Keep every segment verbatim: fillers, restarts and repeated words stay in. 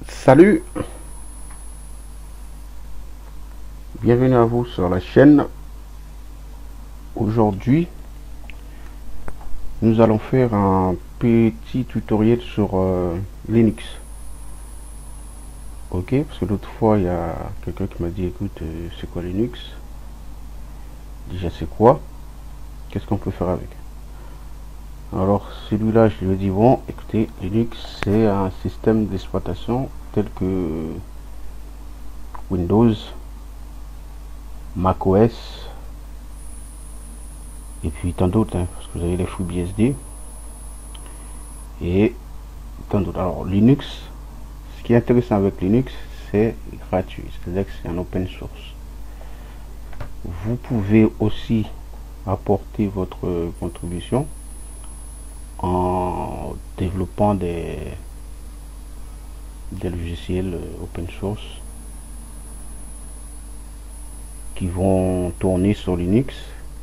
Salut, bienvenue à vous sur la chaîne. Aujourd'hui, nous allons faire un petit tutoriel sur euh, Linux. Ok, parce que l'autre fois, il y a quelqu'un qui m'a dit, écoute, euh, c'est quoi Linux? Déjà, c'est quoi? Qu'est-ce qu'on peut faire avec? Alors, celui-là, je lui ai dit, bon, écoutez, Linux, c'est un système d'exploitation tel que Windows, macOS, et puis tant d'autres, hein, parce que vous avez les FreeBSD, et tant d'autres. Alors, Linux, ce qui est intéressant avec Linux, c'est gratuit, c'est-à-dire que c'est un open source. Vous pouvez aussi apporter votre contribution en développant des, des logiciels open source qui vont tourner sur Linux.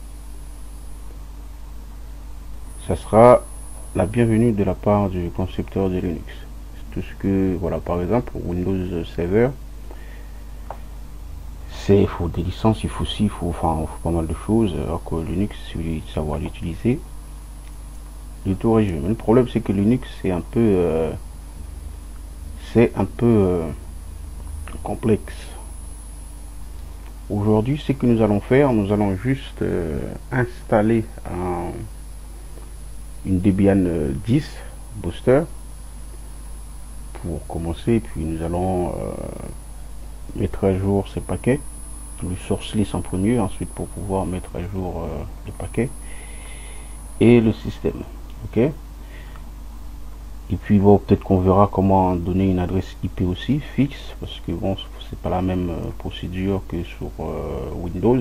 Ça sera la bienvenue de la part du concepteur de Linux. Tout ce que, voilà, par exemple, Windows Server, c'est, il faut des licences, il faut ci, il faut, enfin, il faut pas mal de choses, alors que Linux, il faut savoir l'utiliser. Du tout régime. Le problème, c'est que Linux, c'est un peu, euh, c'est un peu euh, complexe. Aujourd'hui, ce que nous allons faire, nous allons juste euh, installer un, une Debian dix Booster pour commencer, puis nous allons euh, mettre à jour ces paquets, le source list en premier, ensuite pour pouvoir mettre à jour euh, les paquets et le système. Ok. Et puis bon, peut-être qu'on verra comment donner une adresse I P aussi fixe, parce que bon, c'est pas la même euh, procédure que sur euh, Windows.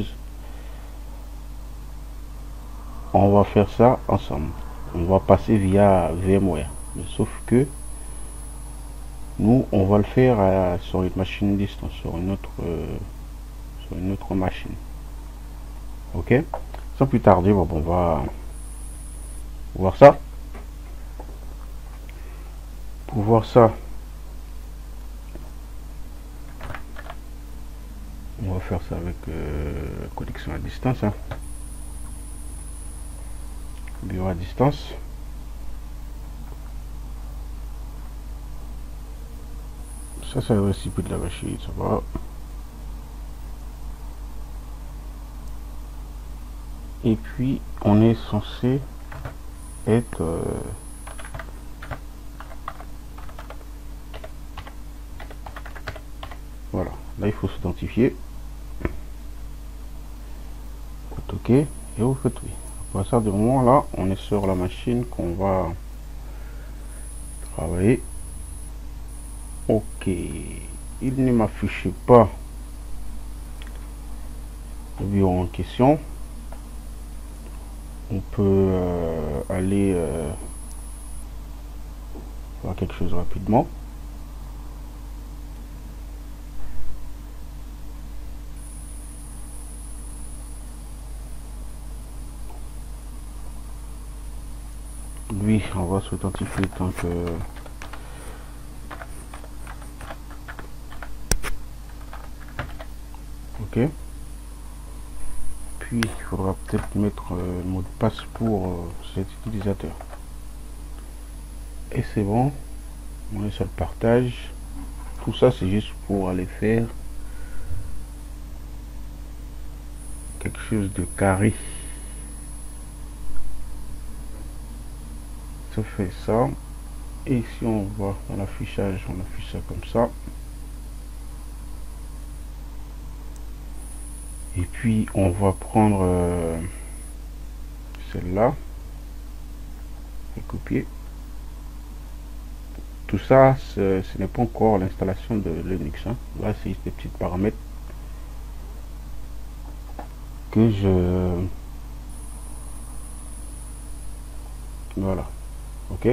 On va faire ça ensemble. On va passer via VMware, mais sauf que nous, on va le faire à, sur une machine distance, sur une autre, euh, sur une autre machine. Ok. Sans plus tarder, bon, on va voir ça. Pour voir ça, on va faire ça avec euh, connexion à distance, hein. Bureau à distance. Ça, c'est le récipient de la machine, ça va. Et puis, on est censé être euh, voilà. Là, il faut s'identifier. OK. Et vous faites oui. À partir du moment là, on est sur la machine qu'on va travailler. OK. Il ne m'affiche pas le bureau en question. On peut euh, aller euh, faire quelque chose rapidement. Lui, on va s'authentifier tant que OK. Puis il faudra peut-être mettre euh, le mot de passe pour euh, cet utilisateur. Et c'est bon. On est sur le partage. Tout ça, c'est juste pour aller faire quelque chose de carré. Ça fait ça. Et si on va dans l'affichage, on affiche ça comme ça. Et puis on va prendre euh, celle-là et copier. Tout ça, ce n'est pas encore l'installation de Linux, hein. Là, c'est des petits paramètres que je... Voilà. OK.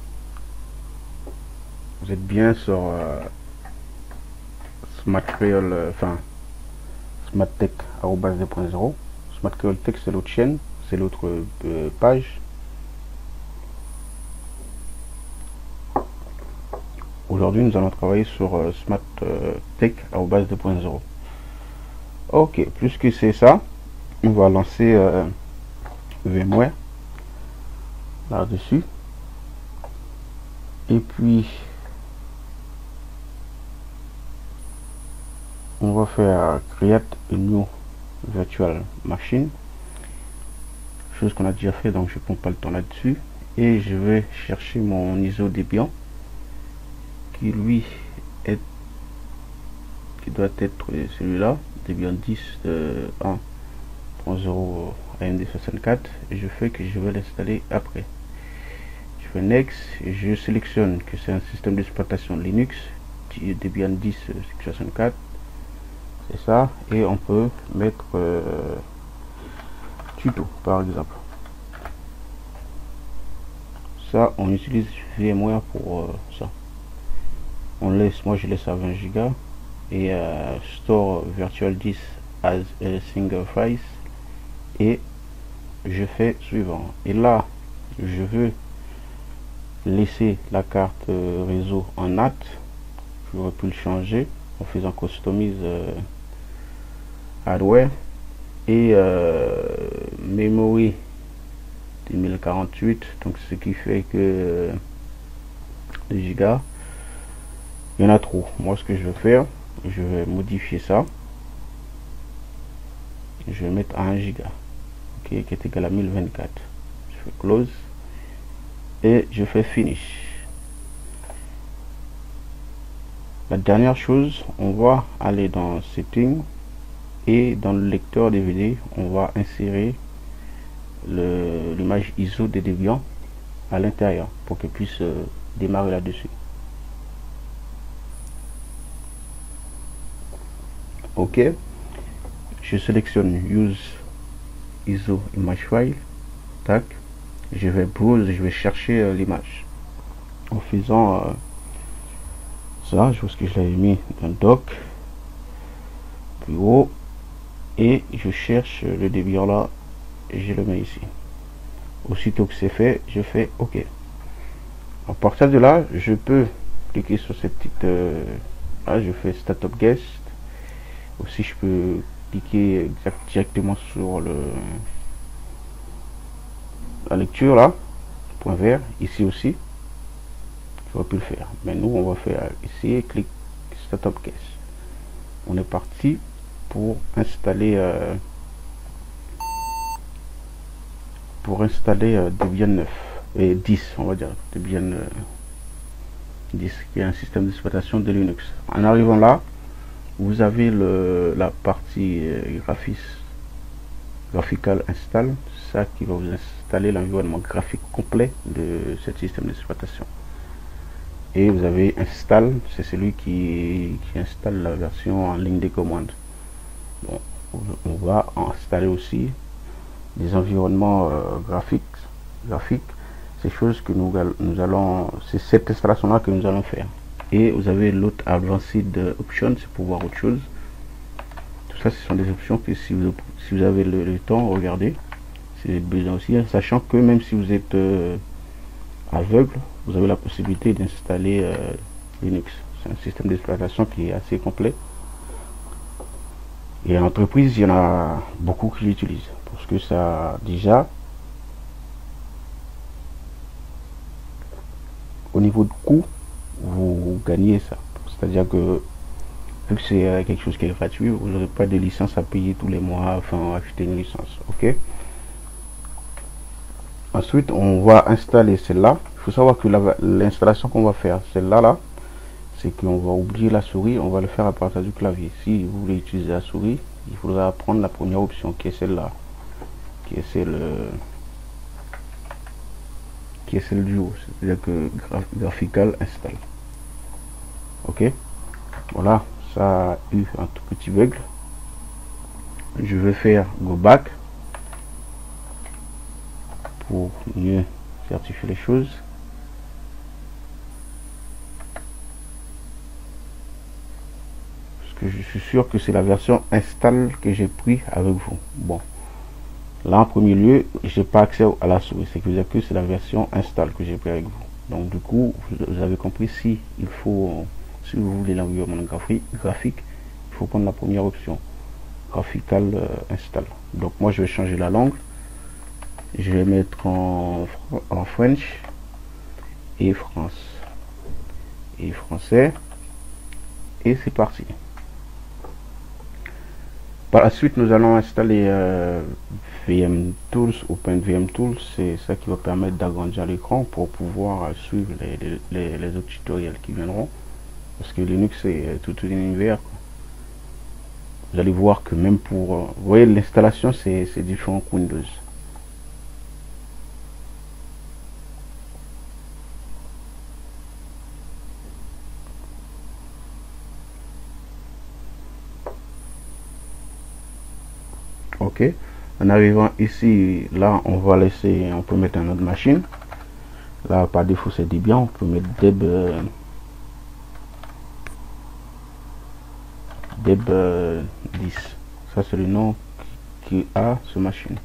Vous êtes bien sur euh, SmartCreole, euh, enfin, SmartTech arobase deux point zéro. SmartCreole Tech, c'est l'autre chaîne, c'est l'autre euh, page. aujourd'hui nous allons travailler sur euh, Smart euh, Tech arobase deux point zéro. Ok, plus que c'est ça, on va lancer euh, VMware là-dessus. Et puis on va faire create a new virtual machine, chose qu'on a déjà fait, donc je prends pas le temps là-dessus. Et je vais chercher mon I S O Debian qui lui est qui doit être celui-là, Debian dix de un point zéro A M D soixante-quatre, et je fais que je vais l'installer après. Je fais next et je sélectionne que c'est un système d'exploitation Linux Debian dix soixante-quatre, c'est ça, et on peut mettre euh, tuto par exemple. Ça, on utilise VMware pour euh, ça. On laisse, moi je laisse à vingt gigas et euh, store virtual disk as a single file, et je fais suivant. Et là, je veux laisser la carte euh, réseau en N A T. J'aurais pu le changer en faisant customize euh, hardware et euh, memory deux mille quarante-huit, donc ce qui fait que euh, les gigas, il y en a trop. Moi ce que je vais faire, je vais modifier ça, je vais mettre à un giga, ok, qui est égal à mille vingt-quatre. Je fais close et je fais finish. La dernière chose, on va aller dans Settings et dans le lecteur D V D, on va insérer l'image I S O de Debian à l'intérieur pour qu'elle puisse euh, démarrer là-dessus. Ok, je sélectionne Use I S O Image File, tac, je vais browse, je vais chercher euh, l'image en faisant euh, ça. Je pense que je l'avais mis dans doc plus haut et je cherche le Debian là et je le mets ici. Aussitôt que c'est fait, je fais OK. À partir de là, je peux cliquer sur cette petite euh, là, je fais Startup Guest. Aussi, je peux cliquer exact, directement sur le la lecture là, point vert, ici aussi. J'aurais pu le faire, mais nous on va faire ici, clic Startup Guest. On est parti pour installer euh, pour installer euh, Debian neuf et dix, on va dire Debian euh, dix, qui est un système d'exploitation de Linux. En arrivant là, vous avez le, la partie euh, graphique graphical install, ça qui va vous installer l'environnement graphique complet de ce système d'exploitation. Et vous avez install, c'est celui qui, qui installe la version en ligne des commandes. Bon, on va installer aussi des environnements euh, graphiques graphiques ces choses que nous, nous allons, c'est cette installation là que nous allons faire. Et vous avez l'autre advanced option, c'est pour voir autre chose. Tout ça, ce sont des options que si vous, si vous avez le, le temps, regardez, si vous avez besoin aussi, hein, sachant que même si vous êtes euh, aveugle, vous avez la possibilité d'installer euh, Linux. C'est un système d'exploitation qui est assez complet. Et en entreprise, il y en a beaucoup qui l'utilisent. Parce que ça, déjà, au niveau de coût, vous gagnez ça. C'est-à-dire que, vu que c'est quelque chose qui est gratuit, vous n'aurez pas de licence à payer tous les mois, enfin, acheter une licence. Ok. Ensuite, on va installer celle-là. Il faut savoir que l'installation qu'on va faire, celle-là, là, c'est qu'on va oublier la souris, on va le faire à partir du clavier. Si vous voulez utiliser la souris, il faudra prendre la première option qui est celle-là, qui est celle, qui est celle du haut, c'est-à-dire que graphical install. Ok, voilà, ça a eu un tout petit bug. Je vais faire go back pour mieux certifier les choses. Parce que je suis sûr que c'est la version install que j'ai pris avec vous. Bon, là en premier lieu, j'ai pas accès à la souris, c'est que que c'est la version install que j'ai pris avec vous. Donc du coup, vous avez compris, si il faut, si vous voulez l'environnement graphique, graphique, il faut prendre la première option, graphical euh, install. Donc moi je vais changer la langue, je vais mettre en, en French et France et français, et c'est parti. Par la suite, nous allons installer euh, V M Tools, OpenVM Tools. C'est ça qui va permettre d'agrandir l'écran pour pouvoir euh, suivre les, les, les, autres tutoriels qui viendront. Parce que Linux, c'est tout un univers. Vous allez voir que même pour... Euh, vous voyez, l'installation, c'est différent que Windows. Ok, en arrivant ici, là on va laisser, on peut mettre une autre machine. Là par défaut c'est Debian, on peut mettre deb euh, deb euh, dix. Ça c'est le nom qui a ce machine.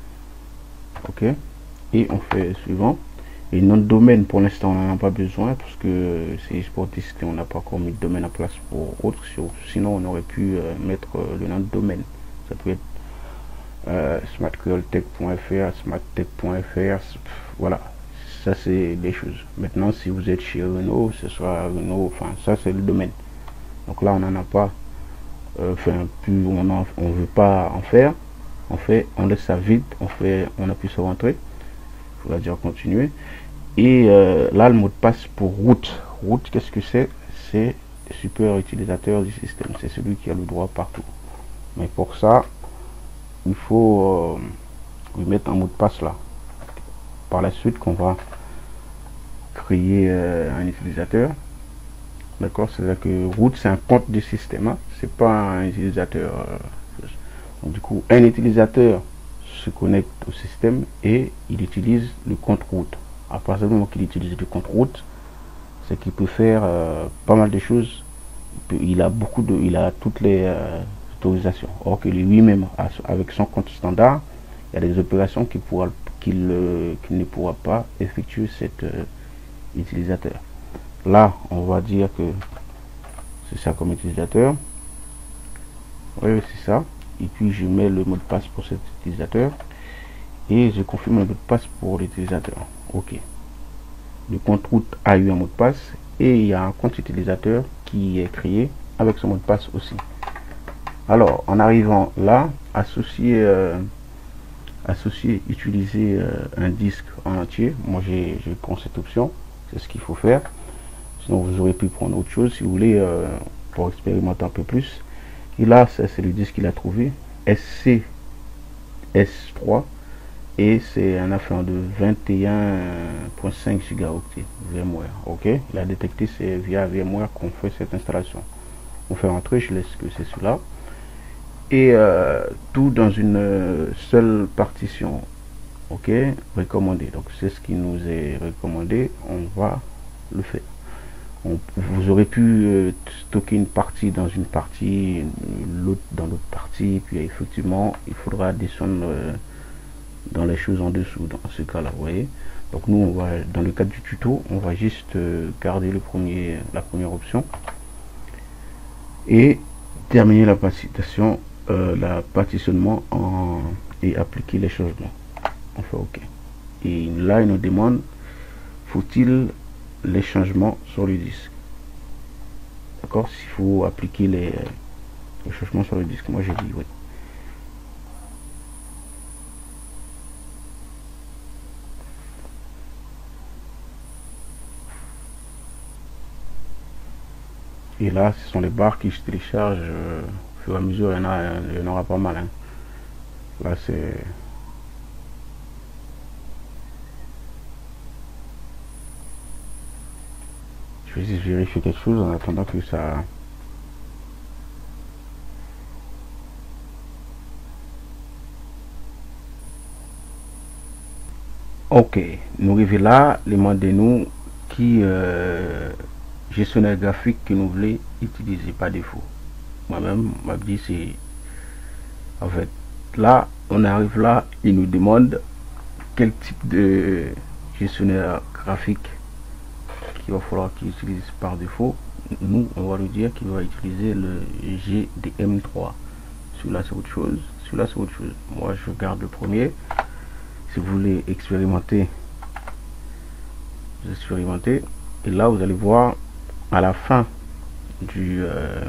Ok, et on fait suivant. Et nom de domaine, pour l'instant on n'en a pas besoin parce que c'est sportif et on n'a pas encore mis de domaine en place pour autre. Sinon on aurait pu euh, mettre euh, le nom de domaine. Ça peut être Euh, smartcreoltech point F R, smarttech point F R, voilà, ça c'est des choses. Maintenant, si vous êtes chez Renault, ce soit Renault, enfin ça c'est le domaine. Donc là on n'en a pas, enfin euh, plus on en, on veut pas en faire, on fait, on laisse ça vide, on fait, on appuie sur entrée, il va dire continuer. Et euh, là le mot de passe pour route, route qu'est-ce que c'est? C'est super utilisateur du système, c'est celui qui a le droit partout. Mais pour ça, il faut euh, lui mettre un mot de passe là. Par la suite qu'on va créer euh, un utilisateur. D'accord, c'est là que root c'est un compte du système, hein? C'est pas un utilisateur. Euh, donc du coup, un utilisateur se connecte au système et il utilise le compte root. À partir du moment qu'il utilise le compte root, c'est qu'il peut faire euh, pas mal de choses. Il, peut, il a beaucoup de, il a toutes les euh, autorisations. Or que lui-même, avec son compte standard, il y a des opérations qu'il pourra, qu'il euh, qu'il ne pourra pas effectuer cet euh, utilisateur. Là, on va dire que c'est ça comme utilisateur. Oui, c'est ça. Et puis je mets le mot de passe pour cet utilisateur et je confirme le mot de passe pour l'utilisateur. Ok. Le compte route a eu un mot de passe et il y a un compte utilisateur qui est créé avec ce mot de passe aussi. Alors, en arrivant là, associer, euh, associer, utiliser euh, un disque en entier. Moi, j'ai prends cette option. C'est ce qu'il faut faire. Sinon, vous aurez pu prendre autre chose si vous voulez euh, pour expérimenter un peu plus. Et là, c'est le disque qu'il a trouvé, S C S trois, et c'est un affaire de vingt et un virgule cinq gigaoctets VMware. Ok, il a détecté c'est via VMware qu'on fait cette installation. On fait rentrer, je laisse que c'est celui-là. Et euh, tout dans une seule partition. Ok, recommandé. Donc c'est ce qui nous est recommandé. On va le faire. On, vous aurez pu euh, stocker une partie dans une partie, l'autre dans l'autre partie, et puis effectivement il faudra descendre euh, dans les choses en dessous dans ce cas là, vous voyez. Donc nous on va, dans le cadre du tuto, on va juste euh, garder le premier, la première option et terminer la partition, euh, la partitionnement en, et appliquer les changements. On fait ok. Et là il nous demande, faut-il les changements sur le disque? D'accord, s'il faut appliquer les, les changements sur le disque, moi j'ai dit oui. Et là, ce sont les barres qui se téléchargent euh, au fur et à mesure, il y en a, il y en aura pas mal. Hein. Là, c'est... Je vais juste vérifier quelque chose en attendant que ça... Ok, nous arrivons là, les de nous qui euh, gestionnaire graphique que nous voulons utiliser par défaut. Moi-même, m'a dit c'est en fait là, on arrive là, il nous demande quel type de gestionnaire graphique qu'il va falloir qu'il utilise par défaut, nous on va lui dire qu'il va utiliser le G D M trois. Celui-là c'est autre chose, celui-là c'est autre chose. Moi je garde le premier. Si vous voulez expérimenter, vous expérimentez, et là vous allez voir à la fin du euh,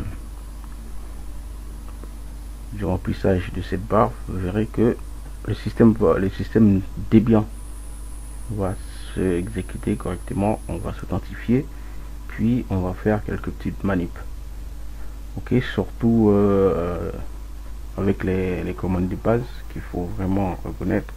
du remplissage de cette barre, vous verrez que le système va, le système Debian va se exécuter correctement. On va s'authentifier, puis on va faire quelques petites manips. Ok, surtout euh, avec les, les commandes de base qu'il faut vraiment reconnaître.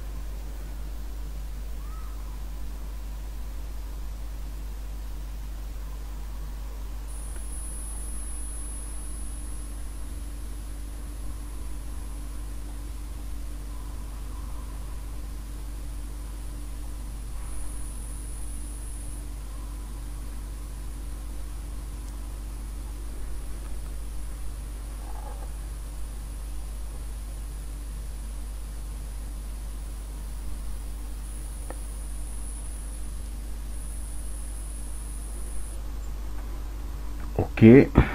Ok,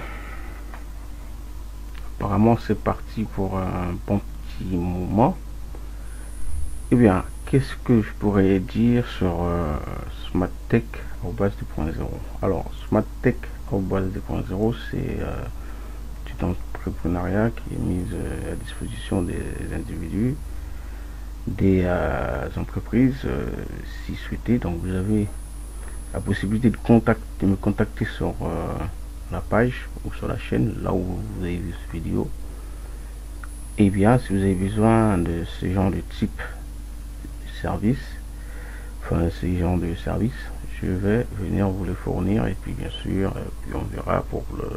apparemment c'est parti pour un bon petit moment. Eh bien, qu'est-ce que je pourrais dire sur euh, SmartTech au base deux point zéro? Alors, SmartTech au base deux point zéro, c'est euh, tout entrepreneuriat qui est mis euh, à disposition des individus, des euh, entreprises, euh, si souhaité. Donc, vous avez la possibilité de, contact, de me contacter sur euh, la page ou sur la chaîne, là où vous avez vu cette vidéo. Et bien, si vous avez besoin de ce genre de type de service, enfin ce genre de service, je vais venir vous le fournir, et puis bien sûr, puis on verra pour le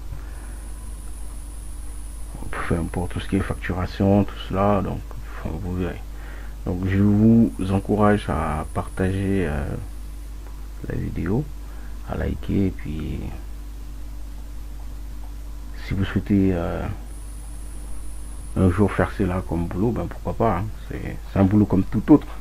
pour, pour tout ce qui est facturation, tout cela. Donc, enfin, vous verrez. Donc, je vous encourage à partager euh, la vidéo, à liker, et puis si vous souhaitez euh, un jour faire cela comme boulot, ben pourquoi pas, hein. C'est un boulot comme tout autre.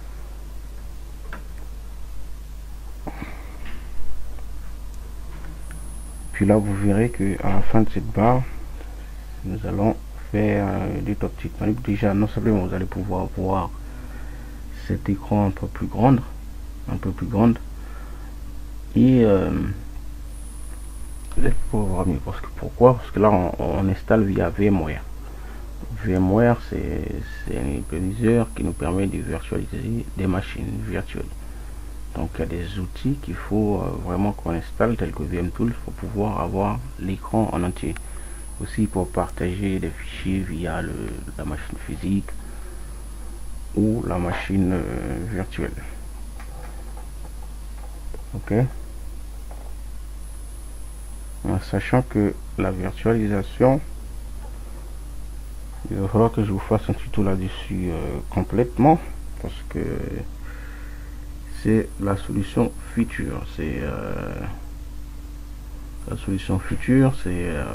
Puis là vous verrez que à la fin de cette barre, nous allons faire euh, des top petites manips. Déjà, non seulement vous allez pouvoir voir cet écran un peu plus grande, un peu plus grande, et euh, vous allez pouvoir voir mieux. Parce que pourquoi? Parce que là on, on installe via VMware. VMware, c'est un hyperviseur qui nous permet de virtualiser des machines virtuelles. Donc il y a des outils qu'il faut euh, vraiment qu'on installe, tels que VMTools, pour pouvoir avoir l'écran en entier. Aussi pour partager des fichiers via le, la machine physique ou la machine euh, virtuelle. Ok. En sachant que la virtualisation, il va falloir que je vous fasse un tuto là-dessus euh, complètement, parce que c'est la solution future. C'est euh, la solution future, c'est euh,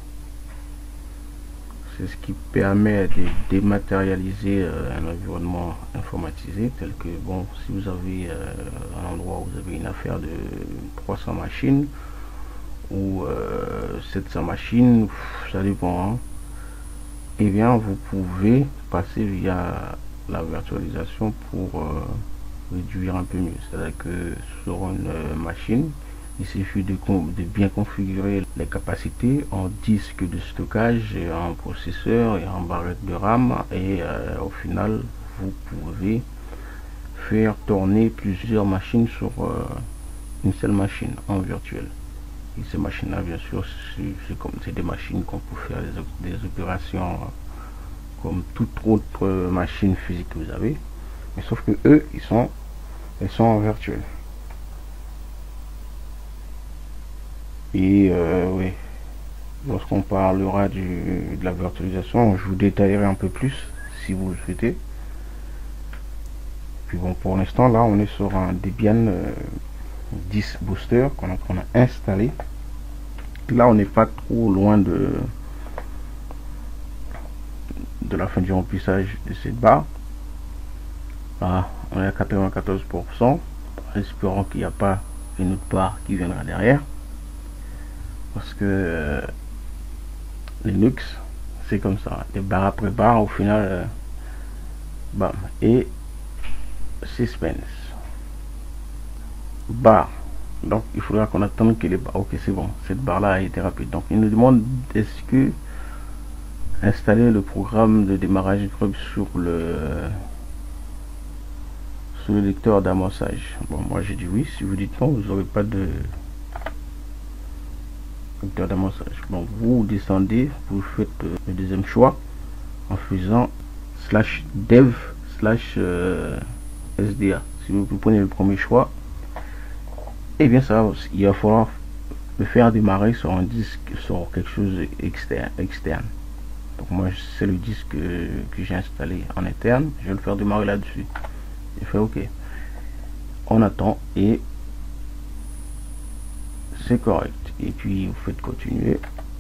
c'est ce qui permet de dématérialiser euh, un environnement informatisé, tel que, bon, si vous avez euh, un endroit où vous avez une affaire de trois cents machines ou euh, sept cents machines, ça dépend, hein. Et bien vous pouvez passer via la virtualisation pour euh, réduire un peu mieux. C'est-à-dire que sur une euh, machine, il suffit de, de bien configurer les capacités en disque de stockage, et en processeur et en barrette de RAM, et euh, au final vous pouvez faire tourner plusieurs machines sur euh, une seule machine en virtuel. Et ces machines là, bien sûr, c'est comme c'est des machines qu'on peut faire des, des opérations comme toute autre machine physique que vous avez, mais sauf que eux ils sont elles sont en virtuel. Et euh, oui, lorsqu'on parlera du, de la virtualisation, je vous détaillerai un peu plus si vous le souhaitez. Puis bon, pour l'instant là on est sur un Debian euh, dix Booster qu'on a installé. Là on n'est pas trop loin de de la fin du remplissage de cette barre. Là on est à quatre-vingt-quatorze pour cent, espérons qu'il n'y a pas une autre barre qui viendra derrière, parce que euh, Linux c'est comme ça, des barres après barres, au final euh, bam, et suspense barre. Donc il faudra qu'on attende que les barres, ok c'est bon, cette barre là a été rapide. Donc il nous demande est-ce que installer le programme de démarrage web sur le sur le lecteur d'amorçage. Bon, moi j'ai dit oui. Si vous dites non, vous n'aurez pas de lecteur d'amorçage. Bon, vous descendez, vous faites euh, le deuxième choix en faisant slash dev slash euh, sda. Si vous, vous prenez le premier choix, et eh bien ça va, il va falloir le faire démarrer sur un disque, sur quelque chose externe externe. Donc moi c'est le disque que, que j'ai installé en interne, je vais le faire démarrer là-dessus. Il fait ok, on attend et c'est correct, et puis vous faites continuer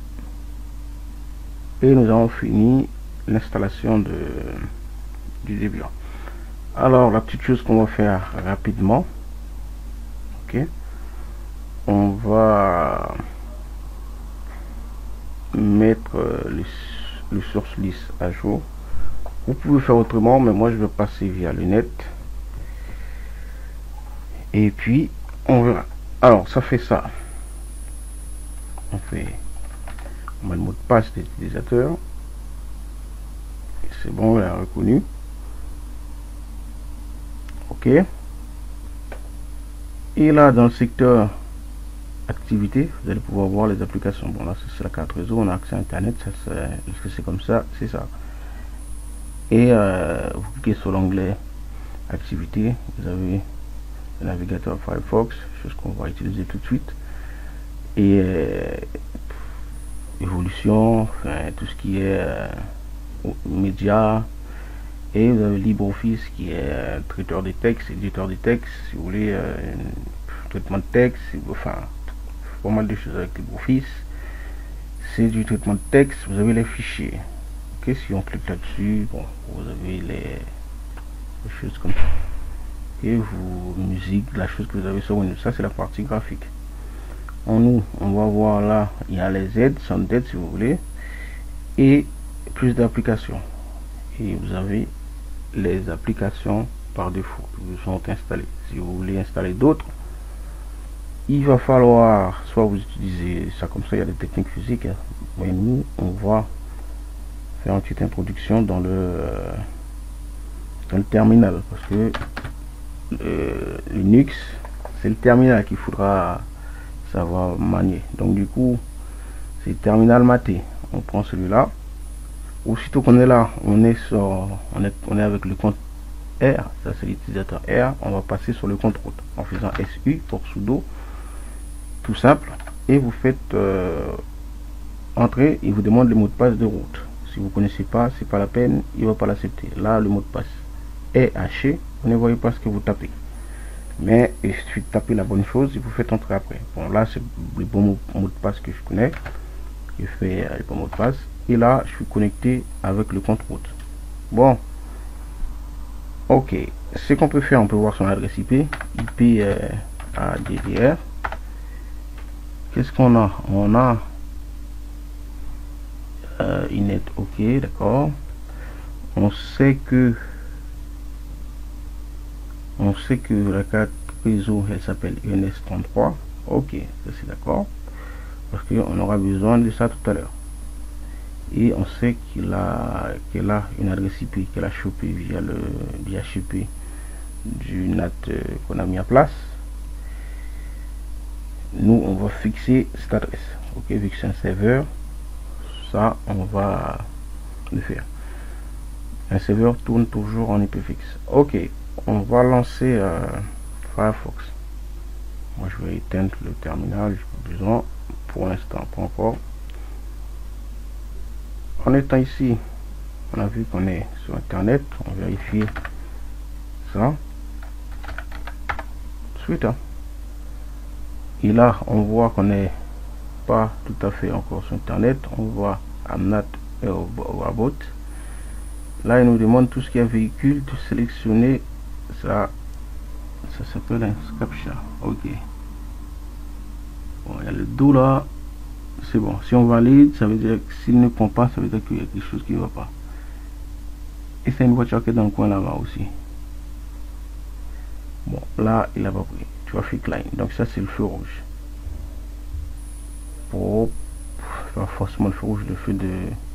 et nous avons fini l'installation de du Debian. Alors la petite chose qu'on va faire rapidement, ok, on va mettre le, le source list à jour. Vous pouvez faire autrement, mais moi je vais passer via le net et puis on verra. Alors ça fait ça, on fait on met le mot de passe d'utilisateur, c'est bon, il a reconnu, ok. Et là dans le secteur activité, vous allez pouvoir voir les applications. Bon là c'est la carte réseau, on a accès à internet, ça c'est, est-ce que c'est comme ça, c'est ça. Et euh, vous cliquez sur l'onglet activité, vous avez le navigateur Firefox, chose qu'on va utiliser tout de suite, et euh, évolution, enfin tout ce qui est euh, médias, et vous avez LibreOffice qui est euh, traiteur des textes, éditeur des textes, si vous voulez, euh, traitement de texte, enfin pas mal de choses avec LibreOffice, c'est du traitement de texte. Vous avez les fichiers, ok, si on clique là-dessus, bon, vous avez les, les choses comme ça, et vous, musique, la chose que vous avez sur Windows, ça c'est la partie graphique. En nous, on va voir là, il y a les aides, sans d'aide si vous voulez, et plus d'applications, et vous avez les applications par défaut qui vous sont installées. Si vous voulez installer d'autres, il va falloir soit vous utilisez ça comme ça, il y a des techniques physiques, hein. Mais nous on va faire une petite introduction dans le euh, dans le terminal, parce que euh, Linux c'est le terminal qu'il faudra savoir manier. Donc du coup c'est terminal maté, on prend celui-là. Aussitôt qu'on est là, on est sur on est on est avec le compte R, ça c'est l'utilisateur R, on va passer sur le compte route en faisant S U pour sudo, tout simple, et vous faites euh, entrer, il vous demande le mot de passe de route. Si vous connaissez pas, c'est pas la peine, il va pas l'accepter. Là le mot de passe est haché, vous ne voyez pas ce que vous tapez, mais il suffit de taper la bonne chose et vous faites entrer après. Bon là c'est le bon mot, mot de passe que je connais, je fais le bon mot de passe, et là je suis connecté avec le compte route. Bon, ok, ce qu'on peut faire, on peut voir son adresse I P, I P euh, A D D R. Qu'est-ce qu'on a? On a euh, Inet, ok, d'accord. On sait que on sait que la carte réseau elle s'appelle U N S trente-trois, ok, ça c'est d'accord, parce qu'on aura besoin de ça tout à l'heure. Et on sait qu'il a qu'elle a une adresse I P qu'elle a chopé via le D H C P du N A T euh, qu'on a mis en place. Nous on va fixer cette adresse, ok, vu que c'est un serveur, ça on va le faire. Un serveur tourne toujours en I P fixe. Ok, on va lancer euh, Firefox. Moi je vais éteindre le terminal, j'ai pas besoin pour l'instant, pas encore. En étant ici, on a vu qu'on est sur internet, on vérifie ça. Suite, hein. Et là, on voit qu'on n'est pas tout à fait encore sur internet. On voit Amnat et About. Là, il nous demande tout ce qui est véhicule, de sélectionner ça. Ça s'appelle un captcha. Ok. le dos là, c'est bon. Si on valide, ça veut dire que s'il ne prend pas, ça veut dire qu'il y a quelque chose qui ne va pas. Et c'est une voiture qui est dans le coin là-bas aussi. Bon, là, il a pas pris. Traffic line. Donc ça, c'est le feu rouge. Pour pas forcément le feu rouge, le feu de...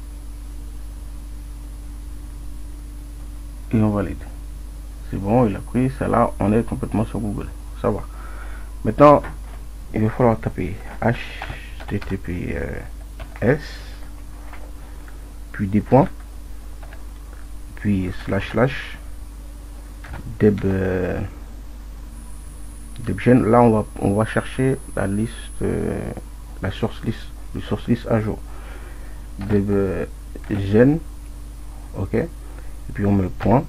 Et on valide. C'est bon, il a pris. Ça là, on est complètement sur Google. Ça va. Maintenant, il va falloir taper H T T P S, puis des points, puis slash slash deb euh, debgen. Là, on va on va chercher la liste, euh, la source list, le source list à jour. Debgen, ok. Et puis on met point,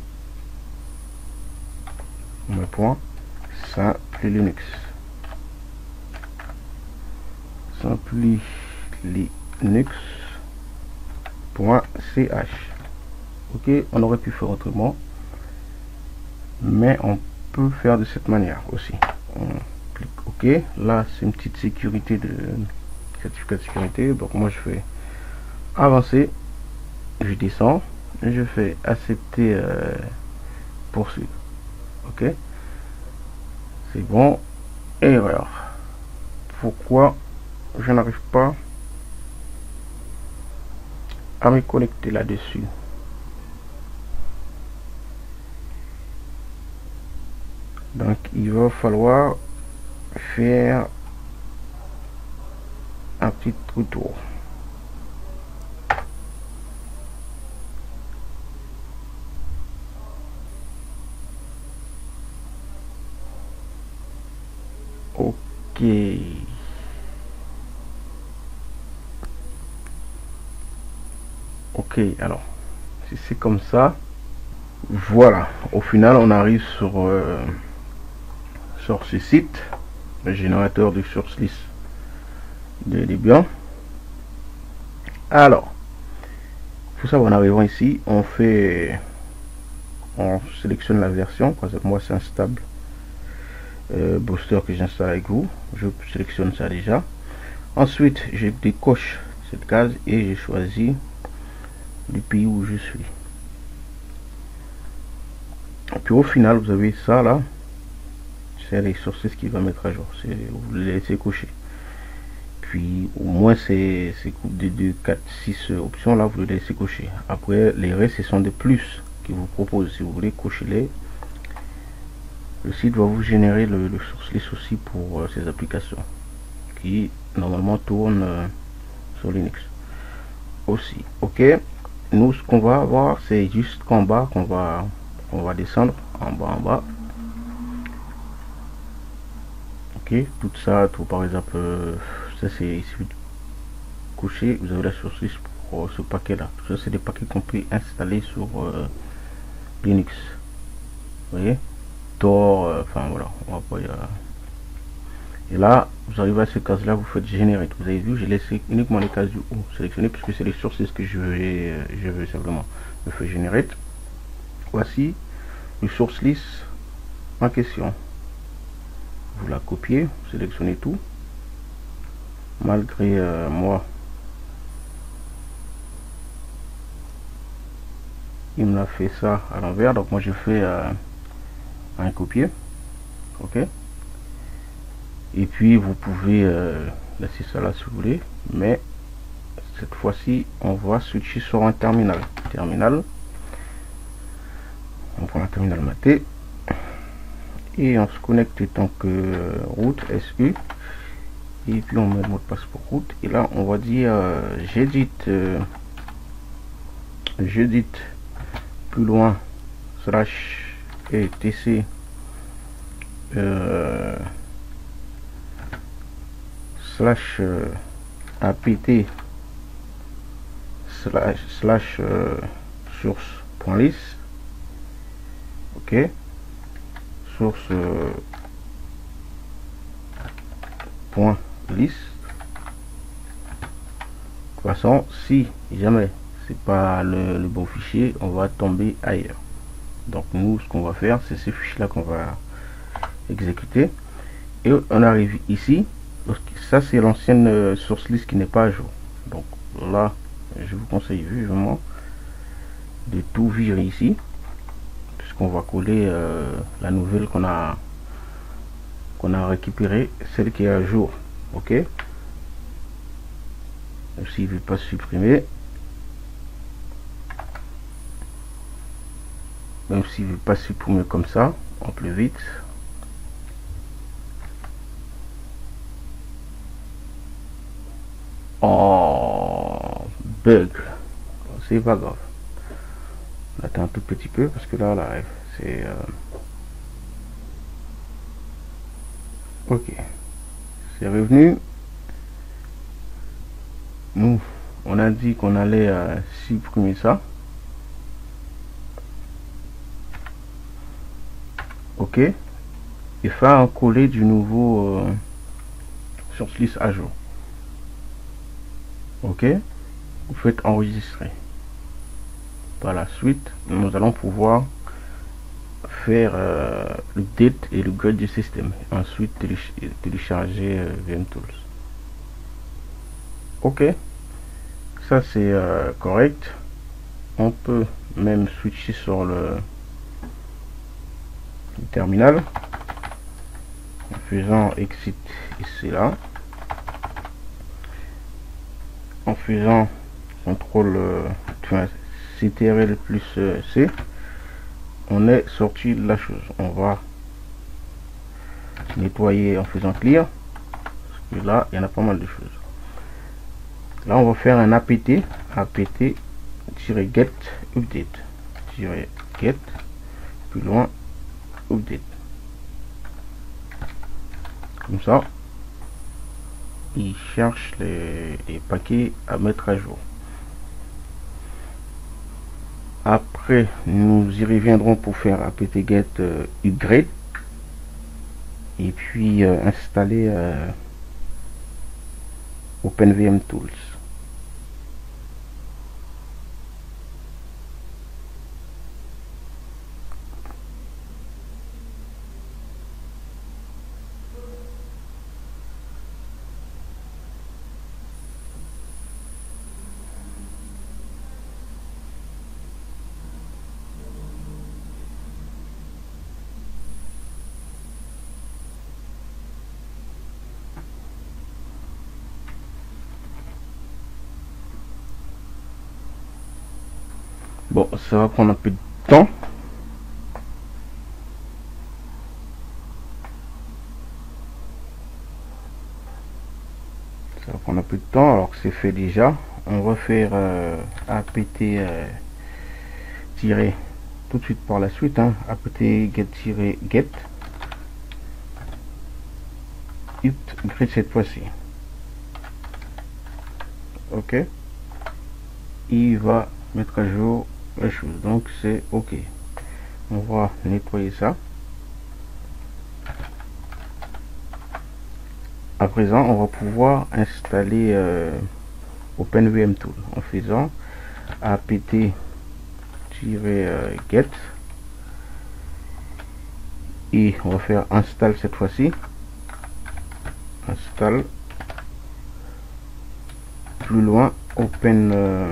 on met point, simple Linux. Simply linux.ch. Ok, on aurait pu faire autrement, mais on peut faire de cette manière aussi. On clique ok. Là, c'est une petite sécurité de certificat de sécurité. Donc moi, je fais avancer, je descends, et je fais accepter, euh, poursuivre. Ok, c'est bon. Erreur. Pourquoi je n'arrive pas à me connecter là-dessus? Donc il va falloir faire un petit retour. Ok. Ok, alors, si c'est comme ça, voilà, au final, on arrive sur, euh, sur ce site, le générateur de source list de Debian. Alors, il faut savoir, en arrivant ici, on fait, on sélectionne la version, par exemple, moi c'est instable euh, Booster que j'installe avec vous, je sélectionne ça déjà. Ensuite, je décoche cette case et je choisis du pays où je suis. Et puis au final, vous avez ça là, c'est les sources qui va mettre à jour. Vous les laissez cocher. Puis au moins c'est de deux, quatre, six options là, vous les laissez cocher. Après les restes, ce sont des plus qui vous proposent. Si vous voulez cocher les, le site va vous générer le, le source list aussi pour euh, ces applications qui normalement tournent euh, sur Linux aussi. Ok. Nous, ce qu'on va avoir, c'est juste qu'en bas qu'on va on va descendre en bas en bas. Ok, tout ça, tout par exemple, euh, ça c'est ici coucher, vous avez la source list pour euh, ce paquet là. Tout ça c'est des paquets qu'on peut installer sur euh, Linux. Vous voyez, Tor, enfin euh, voilà, on va pas y a... Et là, vous arrivez à ces cases là, vous faites générer. Vous avez vu, j'ai laissé uniquement les cases du haut sélectionnées puisque c'est les sources que je veux, je veux simplement me faire générer. Voici le source list en question. Vous la copiez, vous sélectionnez tout. Malgré euh, moi, il me l'a fait ça à l'envers, donc moi je fais euh, un copier. Ok. Et puis vous pouvez euh, laisser ça là si vous voulez, mais cette fois-ci on va switcher sur un terminal. Terminal. On prend un terminal maté et on se connecte tant que euh, route S U et puis on met le mot de passe pour route et là on va dire euh, j'édite euh, j'édite plus loin slash etc euh, slash euh, apt slash slash euh, source.list. Ok, source euh, point list. De toute façon, si jamais c'est pas le, le bon fichier, on va tomber ailleurs. Donc nous, ce qu'on va faire, c'est ce fichier là qu'on va exécuter et on arrive ici. Ça, c'est l'ancienne euh, source list qui n'est pas à jour. Donc là, je vous conseille vivement de tout virer ici, puisqu'on va coller euh, la nouvelle qu'on a qu'on a récupérée, celle qui est à jour. Ok, s'il ne veut pas supprimer, même s'il ne veut pas supprimer comme ça, on peut vite. Oh, bug, c'est pas grave. On attend un tout petit peu parce que là, là, c'est euh... ok, c'est revenu. Nous, on a dit qu'on allait euh, supprimer ça. Ok, et faire un coller du nouveau euh, source list à jour. Ok, vous faites enregistrer. Par la suite, nous allons pouvoir faire euh, le date et le grade du système. Ensuite, télécharger euh, V M Tools. Ok, ça c'est euh, correct. On peut même switcher sur le, le terminal en faisant exit ici là, en faisant contrôle euh, C T R L plus euh, C. On est sorti de la chose. On va nettoyer en faisant clear, parce que là il y en a pas mal de choses. Là on va faire un apt apt-get update get plus loin update, comme ça il cherche les, les paquets à mettre à jour. Après nous y reviendrons pour faire apt-get euh, upgrade et puis euh, installer euh, OpenVM Tools. Bon, ça va prendre un peu de temps. Ça va prendre un peu de temps alors que c'est fait déjà. On va faire euh, apt euh, tirer tout de suite par la suite, hein, apt-get get upgrade cette fois-ci. Ok, il va mettre à jour la chose, donc c'est ok. On va nettoyer ça. À présent, on va pouvoir installer euh, OpenVM Tool en faisant apt-get et on va faire install cette fois-ci. Install plus loin open euh,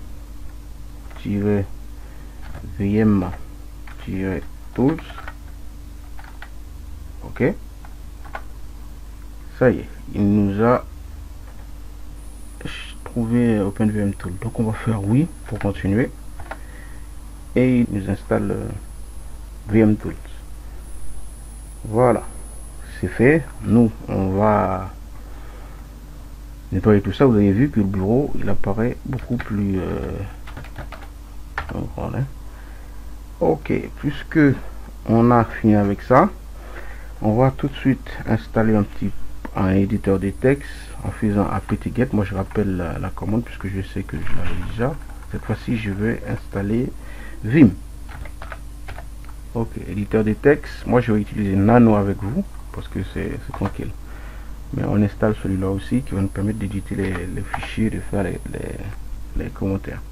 vm tools. Ok, ça y est, il nous a trouvé OpenVM Tool, donc on va faire oui pour continuer et il nous installe euh, V M Tools. Voilà, c'est fait. Nous on va nettoyer tout ça. Vous avez vu que le bureau il apparaît beaucoup plus euh, voilà. Ok, puisque on a fini avec ça, on va tout de suite installer un petit un éditeur de texte en faisant apt-get. Moi je rappelle la, la commande puisque je sais que je l'avais déjà. Cette fois-ci je vais installer Vim. Ok, éditeur de texte. Moi je vais utiliser Nano avec vous parce que c'est tranquille, mais on installe celui-là aussi qui va nous permettre d'éditer les, les fichiers, de faire les, les, les commentaires.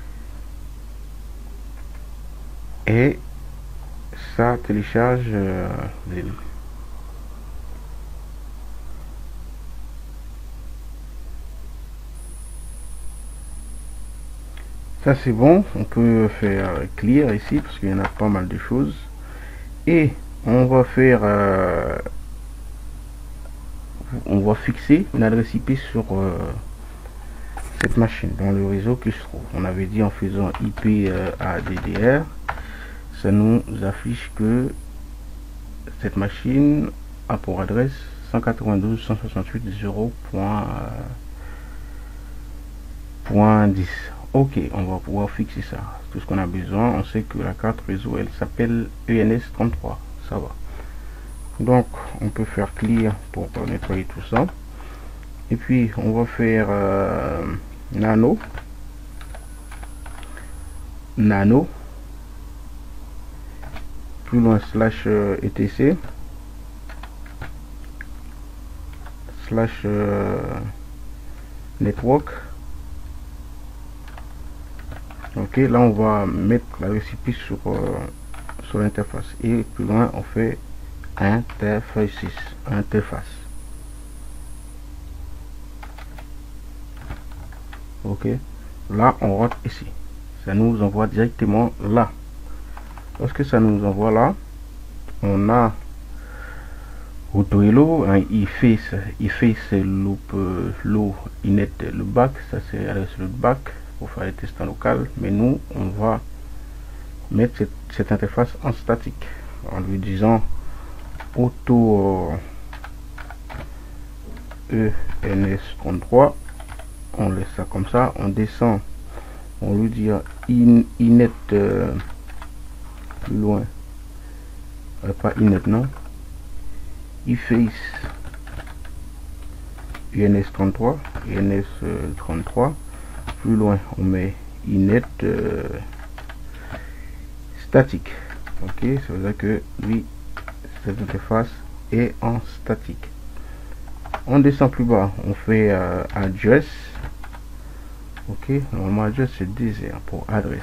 Et ça télécharge euh, Vim. Ça c'est bon, on peut faire clear ici parce qu'il y en a pas mal de choses. Et on va faire euh, on va fixer une adresse I P sur euh, cette machine dans le réseau qui se trouve. On avait dit en faisant I P euh, à D D R, ça nous affiche que cette machine a pour adresse cent quatre-vingt-douze point cent soixante-huit point zéro point dix. Ok, on va pouvoir fixer ça. Tout ce qu'on a besoin, on sait que la carte réseau elle s'appelle E N S trente-trois, ça va. Donc on peut faire clear pour nettoyer tout ça. Et puis on va faire euh, nano nano plus loin slash euh, etc slash euh, network. Ok, là on va mettre la récipe sur euh, sur l'interface et plus loin on fait interface interface. Ok, là on rentre ici, ça nous envoie directement là. Lorsque ça nous envoie là, on a auto-hello, hein, il fait il fait c'est loop euh, low inet le back, ça c'est adresse le back pour faire les tests en local, mais nous on va mettre cette, cette interface en statique en lui disant auto euh, E N S trente-trois. On laisse ça comme ça, on descend, on lui dit in, inet euh, plus loin, euh, pas inet non, iface E N S trente-trois, E N S euh, trente-trois, plus loin on met inet euh, statique. Ok, ça veut dire que lui cette interface est en statique. On descend plus bas, on fait euh, address. Ok, normalement address c'est désert pour adresse.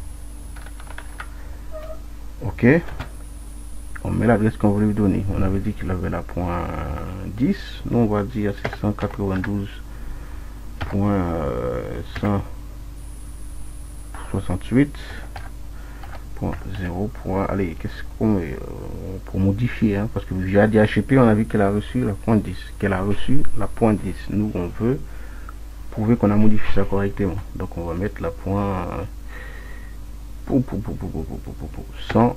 Ok, on met l'adresse qu'on voulait lui donner. On avait dit qu'il avait la point dix, nous on va dire c'est cent quatre-vingt-douze point cent soixante-huit point zéro. Allez, qu'est-ce qu'on met euh, pour modifier, hein, parce que via D H C P on a vu qu'elle a reçu la point dix, qu'elle a reçu la point dix. Nous on veut prouver qu'on a modifié ça correctement, donc on va mettre la point pour, pour, pour, pour, pour, pour, pour, pour, cent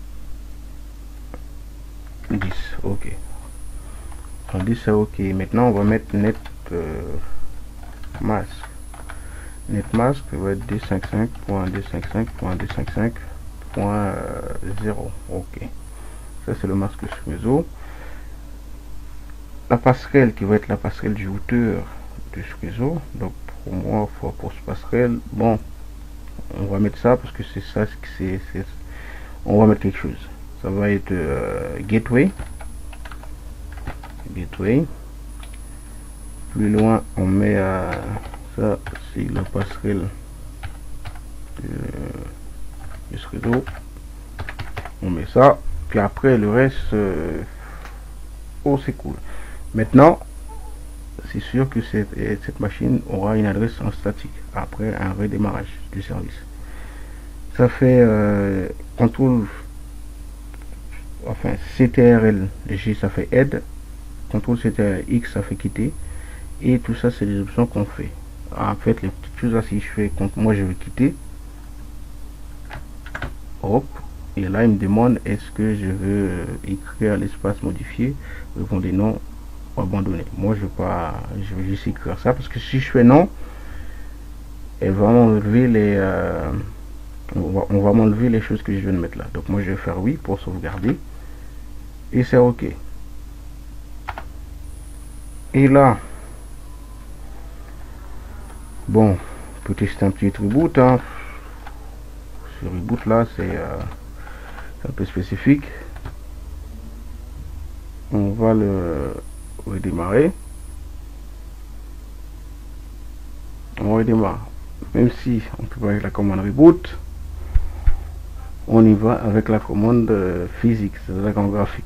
dix. Ok, cent dix c'est ok. Maintenant on va mettre net euh, mask. Net mask va être deux cent cinquante-cinq point deux cent cinquante-cinq point deux cent cinquante-cinq point zéro. Ok, ça c'est le masque sur réseau. La passerelle qui va être la passerelle du routeur de ce réseau. Donc pour moi pour, pour ce passerelle, bon on va mettre ça parce que c'est ça, c'est on va mettre quelque chose. Ça va être euh, gateway gateway. Plus loin on met euh, ça c'est la passerelle de, de ce réseau, on met ça, puis après le reste euh, oh c'est cool. Maintenant c'est sûr que cette, cette machine aura une adresse en statique après un redémarrage du service. Ça fait euh, contrôle, enfin C T R L G ça fait aide, contrôle C T R L X ça fait quitter, et tout ça c'est des options qu'on fait. En fait les petites choses là, si je fais quand moi je vais quitter, hop, et là il me demande est-ce que je veux écrire l'espace modifié, répondez non, abandonner. Moi je vais pas, je vais juste écrire ça parce que si je fais non, elle va m'enlever les euh, on va, on va m'enlever les choses que je viens de mettre là. Donc moi je vais faire oui pour sauvegarder et c'est ok. Et là bon, peut tester un petit reboot, hein. Ce reboot là c'est euh, un peu spécifique. On va le redémarrer. On redémarre. Même si on peut pas avec la commande reboot, on y va avec la commande euh, physique, c'est la commande graphique.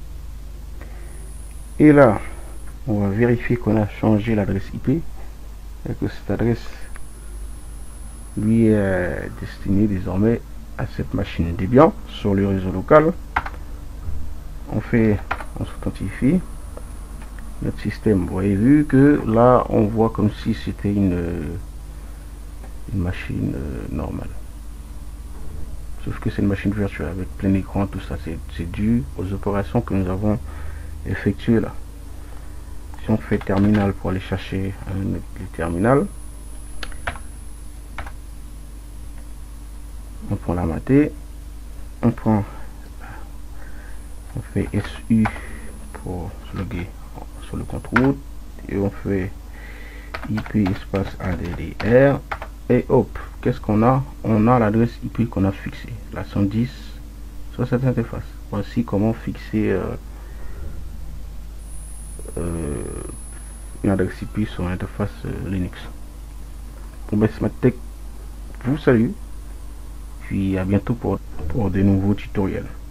Et là, on va vérifier qu'on a changé l'adresse I P et que cette adresse lui est destiné désormais à cette machine Debian sur le réseau local. On fait, on s'authentifie. Notre système, vous avez vu que là on voit comme si c'était une, une machine euh, normale. Sauf que c'est une machine virtuelle avec plein écran, tout ça, c'est dû aux opérations que nous avons effectuées là. Si on fait terminal pour aller chercher un terminal, on prend la maté, on prend, on fait S U pour se loguer sur le compte route et on fait I P espace A D D R et hop, qu'est-ce qu'on a? On a l'adresse I P qu'on a fixée, la cent dix sur cette interface. Voici comment fixer euh, euh, une adresse I P sur l'interface euh, Linux. Bon ben Smarttech vous salue, puis à bientôt pour, pour de nouveaux tutoriels.